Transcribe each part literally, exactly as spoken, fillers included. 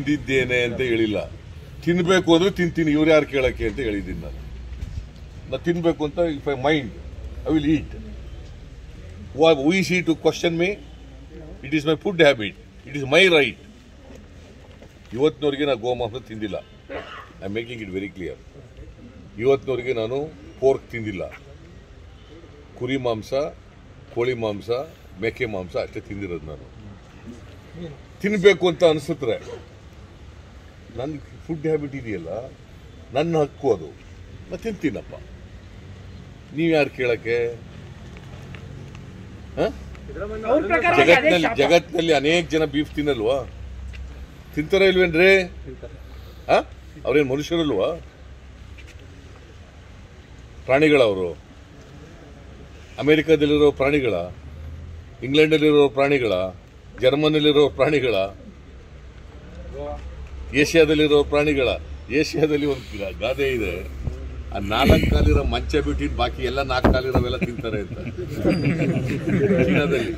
ತಿಂದಿದ್ದೇನೆ ಅಂತ ಹೇಳಿಲ್ಲ. ತಿನ್ಬೇಕು ಅಂದ್ರೆ ತಿಂತೀನಿ, ಇವ್ರು ಯಾರು ಕೇಳಕ್ಕೆ ಅಂತ ಹೇಳಿದ್ದೀನಿ ನಾನು. ನಾ ತಿನ್ಬೇಕು ಅಂತ if I mind I will eat. Who is he to question me? It is my food habit, it is my right. ಇವತ್ತಿನವರೆಗೆ ನಾನು ಗೋಮಾಂಸ ತಿಂದಿಲ್ಲ. I am making it very clear. ಇವತ್ತಿನವರೆಗೆ ನಾನು ಪೋರ್ಕ್ ತಿಂದಿಲ್ಲ. ಕುರಿ ಮಾಂಸ, ಕೋಳಿ ಮಾಂಸ, ಮೇಕೆ ಮಾಂಸ ಅಷ್ಟೇ ತಿಂದಿರೋದು ನಾನು. ತಿನ್ನಬೇಕು ಅಂತ ಅನಿಸಿದ್ರೆ ನನ್ನ ಫುಡ್ ಹ್ಯಾಬಿಟ್ ಇದೆಯಲ್ಲ, ನನ್ನ ಹಕ್ಕು ಅದು, ನಾನು ತಿಂತೀನಪ್ಪ. ನೀವು ಯಾರು ಕೇಳಕ್ಕೆ? ಜಗತ್ತಿನಲ್ಲಿ ಜಗತ್ತಿನಲ್ಲಿ ಅನೇಕ ಜನ ಬೀಫ್ ತಿನ್ನಲ್ವಾ? ತಿಂತಾರ ಇಲ್ವೇನ್ರಿ? ಅವ್ರೇನು ಮನುಷ್ಯರಲ್ವಾ? ಪ್ರಾಣಿಗಳವರು. ಅಮೆರಿಕದಲ್ಲಿರೋ ಪ್ರಾಣಿಗಳ, ಇಂಗ್ಲೆಂಡಲ್ಲಿರೋ ಪ್ರಾಣಿಗಳ, ಜರ್ಮನಿಲಿರೋ ಪ್ರಾಣಿಗಳ, ಏಷ್ಯಾದಲ್ಲಿರೋ ಪ್ರಾಣಿಗಳ. ಏಷ್ಯಾದಲ್ಲಿ ಒಂದು ಗಾದೆ ಇದೆ, ಆ ನಾಲ್ಕು ಕಾಲಿರೋ ಮಂಚ ಬಿಟ್ಟು ಬಾಕಿ ಎಲ್ಲ ನಾಲ್ಕು ಕಾಲಿರೋವೆಲ್ಲ ತಿಂತಾರೆ ಅಂತ. ಚೀನಾದಲ್ಲಿ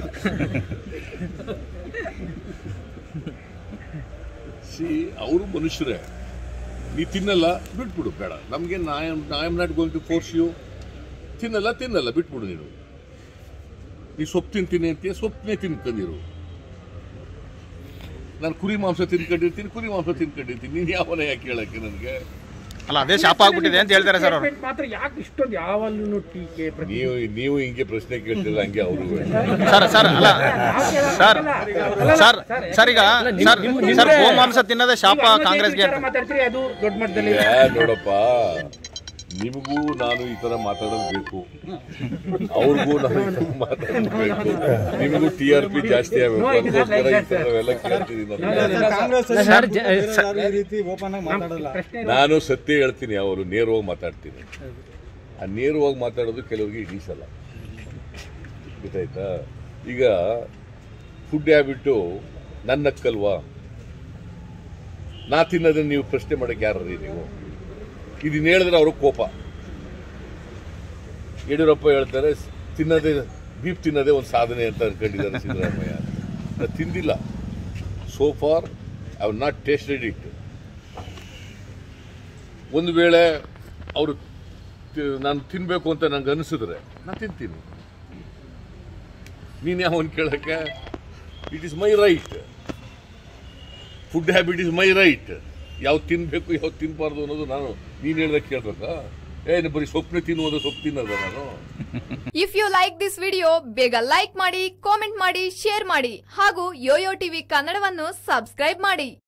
ಸಿ ಅವರು ಮನುಷ್ಯರೇ. ನೀ ತಿನ್ನಲ್ಲ, ಬಿಟ್ಬಿಡು, ಬೇಡ ನಮ್ಗೆ. I am not going to force you. ತಿನ್ನಲ್ಲ ತಿನ್ನಲ್ಲ ಬಿಟ್ಬಿಡು. ನೀನು ನೀ ಸೊಪ್ಪು ತಿಂತೀನಿ ಅಂತೀಯ, ಸೊಪ್ಪನ್ನೇ ತಿನ್ಕೊಂಡಿರು. ನಾನು ಕುರಿ ಮಾಂಸ ತಿನ್ಕೊಂಡಿರ್ತೀನಿ, ಕುರಿ ಮಾಂಸ ತಿನ್ಕೊಂಡಿರ್ತೀನಿ. ನೀನು ಯಾವನ ಯಾಕೆ ಕೇಳಕ್ಕೆ ನನಗೆ? ಅಲ್ಲ, ಅದೇ ಶಾಪ ಆಗ್ಬಿಟ್ಟಿದೆ ಅಂತ ಹೇಳ್ತಾರೆ ಸರ್ ಅವರು. ನೀವು ನೀವು ಹಿಂಗೆ ಪ್ರಶ್ನೆ ಕೇಳ್ತಿಲ್ಲ, ಹಂಗೆ ಅವರು. ಸರ್ ಸರ್ ಅಲ್ಲ ಸರ್ ಸರ್ ಸರ್ ಈಗ ಸರ್ ಸರ್ ಗೋಮಾಂಸ ತಿನ್ನೋದೇ ಶಾಪ ಕಾಂಗ್ರೆಸ್ಗೆ. ನೋಡಪ್ಪ, ನಿಮಗೂ ನಾನು ಈ ತರ ಮಾತಾಡೋದು ಬೇಕು, ಅವ್ರಿಗೂ ನಾನು ಈ ತರ ಮಾತಾಡೋದು ಬೇಕು. ನಿಮಗೂ ಟಿ ಆರ್ ಪಿ ಜಾಸ್ತಿ ಆಗಬೇಕು, ಅದಕ್ಕೋಸ್ಕರ ಈ ಥರವೆಲ್ಲ ಕೇಳ್ತಿದ್ದೀನಿ. ನಾನು ಸತ್ಯ ಹೇಳ್ತೀನಿ, ಅವರು ನೇರವಾಗಿ ಮಾತಾಡ್ತೀನಿ. ಆ ನೇರವಾಗಿ ಮಾತಾಡೋದು ಕೆಲವರಿಗೆ ಹಿಡಿಸಲ್ಲ, ಗೊತ್ತಾಯ್ತಾ? ಈಗ ಫುಡ್ ಹ್ಯಾಬಿಟ್ಟು ನನ್ನಕ್ಕಲ್ವಾ? ನಾ ತಿನ್ನೋದನ್ನ ನೀವು ಪ್ರಶ್ನೆ ಮಾಡಕ್ಕೆ ಯಾರ್ರೀ ನೀವು? ಇದನ್ನ ಹೇಳಿದ್ರೆ ಅವ್ರಿಗೆ ಕೋಪ. ಯಡಿಯೂರಪ್ಪ ಹೇಳ್ತಾರೆ ತಿನ್ನೋದೇ ಬೀಫ್ ತಿನ್ನೋದೇ ಒಂದು ಸಾಧನೆ ಅಂತ ಅನ್ಕೊಂಡಿದ್ದಾರೆ ಸಿದ್ದರಾಮಯ್ಯ. ನಾನು ತಿಂದಿಲ್ಲ. So far I have not tasted it. ಒಂದು ವೇಳೆ ಅವರು ನಾನು ತಿನ್ನಬೇಕು ಅಂತ ನಂಗೆ ಅನಿಸಿದ್ರೆ ನಾನು ತಿಂತೀನಿ. ನೀನು ಯಾವನ್ ಕೇಳಕ್ಕೆ? It is my right. Food habit is my right. ಯಾವ್ದು ತಿನ್ಬೇಕು ಯಾವ್ದು ತಿನ್ಬಾರ್ದು ಅನ್ನೋದು ನಾನು ನೀನು ಹೇಳ್ದಾಗ ಕೇಳ್ಬೇಕಾ? ಏನು ಬರೀ ಸೊಪ್ಪನೆ ತಿನ್ನುವುದು, ಸೊಪ್ಪು ತಿನ್ನೋದ ನಾನು? If you like this video, ಬೇಗ ಲೈಕ್ ಮಾಡಿ, ಕಾಮೆಂಟ್ ಮಾಡಿ, ಶೇರ್ ಮಾಡಿ ಹಾಗೂ ಯೋಯೋ ಟಿವಿ ಕನ್ನಡವನ್ನು ಸಬ್ಸ್ಕ್ರೈಬ್ ಮಾಡಿ.